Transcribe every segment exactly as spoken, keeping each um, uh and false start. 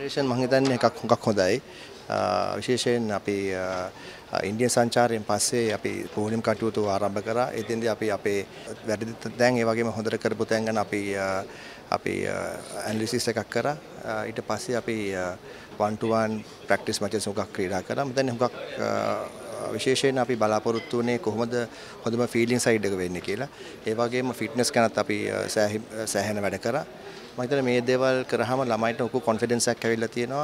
Profession මම හිතන්නේ එකක් හුඟක් හොඳයි. විශේෂයෙන් අපි ඉන්දියන් සංචාරයෙන් පස්සේ අපි පුහුණුම් කටයුතු ආරම්භ කරා. එතෙන්දී අපි අපේ වැඩි දැන් ඒ වගේම හොඳට කරපු තැන් ගැන අපි අපි ඇනලිසිස් එකක් කරා. ඊට පස්සේ අපි one to one practice matches හුඟක් ක්‍රීඩා කරා. මම දැන් හුඟක් විශේෂයෙන් අපි බලාපොරොත්තු වෙන්නේ කොහොමද හොඳම ෆීල්ඩින් සයිඩ් එක වෙන්නේ කියලා. ඒ වගේම ෆිට්නස් ගැනත් අපි සෑහෙන වැඩ කරා. මම හිතන්නේ මේ දේවල් කරාම ළමයිට ලොකු කොන්ෆිඩන්ස් එකක් ඇවිල්ලා තියෙනවා.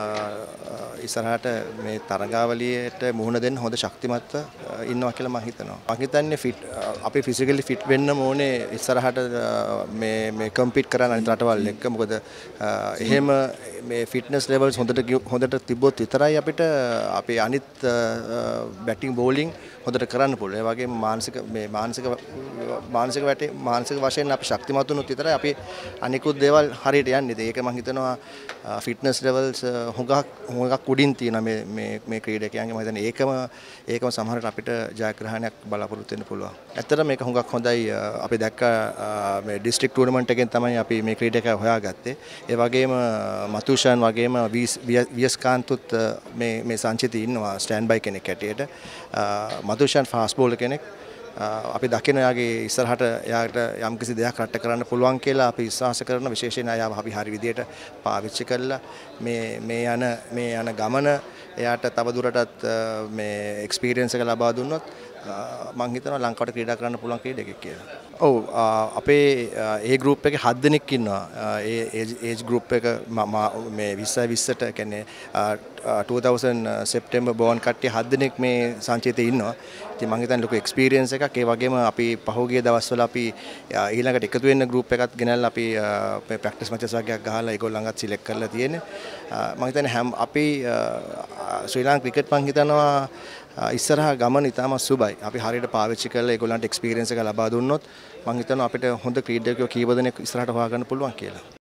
ඉස්සරහට මේ තරගාවලියට මුහුණ දෙන්න හොඳ ශක්තිමත්ව ඉන්නවා කියලා මම හිතනවා. මම හිතන්නේ ෆිට් අපි ෆිසිකලි ෆිට් වෙන්න ඕනේ ඉස්සරහට මේ මේ කම්පීට් කරන්න අනිත් රටවල් එක්ක. මොකද එහෙම මේ ෆිට්නස් ලෙවල්ස් හොඳට හොඳට තිබ්බොත් විතරයි අපිට අපේ අනිත් බැටිං බෝලිං හොඳට කරන්න පුළුවන්. ඒ වගේම මානසික මේ මානසික මානසික වැටේ මානසික වශයෙන් අපි ශක්තිමත් වුණොත් විතරයි අපි අනිකුත් දේවල් හරියට යන්නේ. ඒක මම හිතනවා ෆිට්නස් ලෙවල්ස් හුඟක් හුඟක් උඩින් තියෙනවා මේ මේ මේ ක්‍රීඩකයන්ගේ. මම හිතන්නේ ඒකම ඒකම සමහරට අපිට ජයග්‍රහණයක් බලාපොරොත්තු වෙන්න පුළුවන්. ඇත්තටම මේක හුඟක් හොඳයි. අපි දැක්ක මේ ඩිස්ට්‍රික්ට් ටූර්නමන්ට් එකෙන් තමයි අපි මේ ක්‍රීඩකයා හොයාගත්තේ. ඒ වගේම මතුෂාන් වගේම වියස්කාන්තුත් මේ මේ සංචිතේ ඉන්නවා ස්ටෑන්ඩ් බයි කෙනෙක් හැටියට. මතුෂාන් ෆාස්ට් බෝලර් කෙනෙක්. අපි දකින යාගේ ඉස්සරහට යාට යම් කිසි දෙයක් රට කරන්න පුළුවන් කියලා අපි විශ්වාස කරන විශේෂයෙන් අයව අපි හරි විදියට පාවිච්චි කළා මේ මේ යන මේ යන ගමන එයාට තව දුරටත් මේ එක්ස්පීරියන්ස් එක ලබා දුන්නොත් මම හිතනවා ලංකාවට ක්‍රීඩා කරන්න පුළුවන් ක්‍රීඩකෙක් කියලා. ඔව් අපේ ඒ ගෲප් එකේ හත් දෙනෙක් ඉන්නවා. ඒ ඒජ් ගෲප් එක මේ විස්සයි විස්සට කියන්නේ two thousand සෙප්තැම්බර් බෝන් කට්ටිය හත් දෙනෙක් මේ සංචිතේ ඉන්නවා. ඉතින් මම හිතන්නේ ලොකු එක්ස්පීරියන්ස් එකක්. ඒ වගේම අපි පහුගිය දවස්වල අපි ඊළඟට එකතු වෙන්න ගෲප් එකක් ගෙනල්ලා අපි මේ ප්‍රැක්ටිස් මැචස් වගේක් ගහලා ඒගොල්ලන්වත් සිලෙක්ට් කරලා තියෙන්නේ. මම හිතන්නේ හැම අපි ශ්‍රී ලංකා ක්‍රිකට් මම හිතනවා ඉස්සරහා ගමන ඉතාමත් සුබයි. අපි හරියට පාවිච්චි කරලා ඒගොල්ලන්ට එක්ස්පීරියන්ස් එක ලබා දුන්නොත් මම හිතනවා අපිට හොඳ ක්‍රීඩකයෝ කීප දෙනෙක් ඉස්සරහට හොයාගන්න පුළුවන් කියලා.